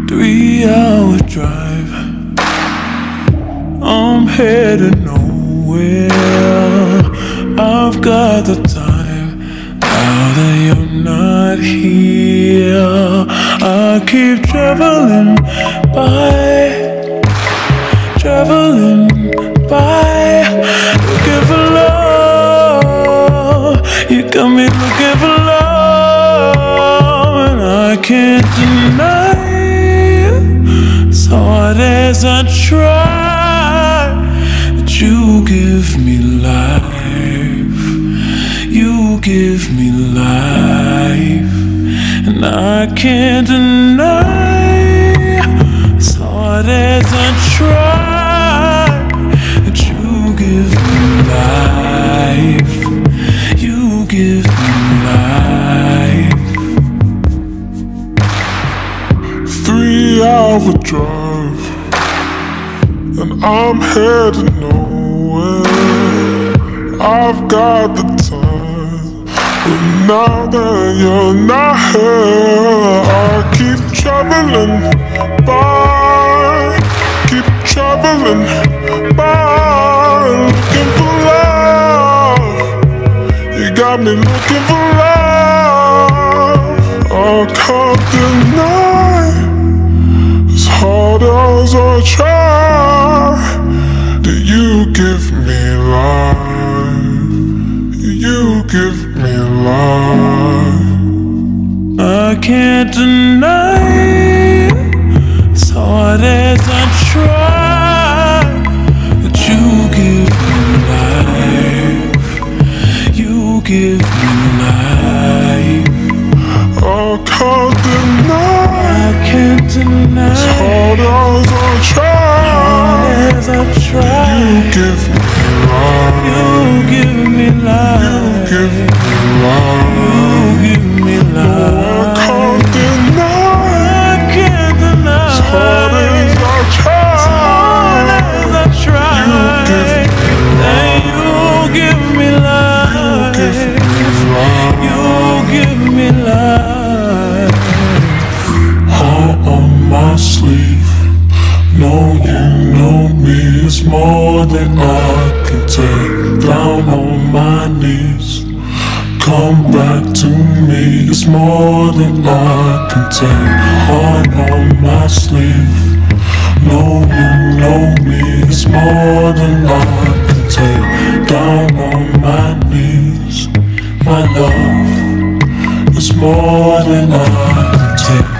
3-hour drive. I'm heading nowhere. I've got the time now that you're not here. I keep traveling by, traveling by, looking for love. You got me looking for love, and I can't deny it. As hard as I try, that you give me life. You give me life, and I can't deny. As hard as I try, that you give me life. You give me life. 3-hour drive, and I'm heading nowhere. I've got the time, but now that you're not here, I keep traveling by, keep traveling by, looking for love. You got me looking for love. I can't deny, as hard as I try, that you give me life. You give me life. I can't deny it, as hard as I try, that you give me life. You give me life. I can't deny, I can't deny, as hard as I try, as I try, you give me life. You give me life. You give me life. You give me life. No, I can't deny, I can't deny, as hard as I try, as hard as I try, you give me life. You give me life. You give me life. Heart on my sleeve, know you know me. It's more than I can take. Down on my knees, come back to me. It's more than I can take. Heart on my sleeve, know you know me. It's more than I can take. Down on my knees, my love. It's more than I can take.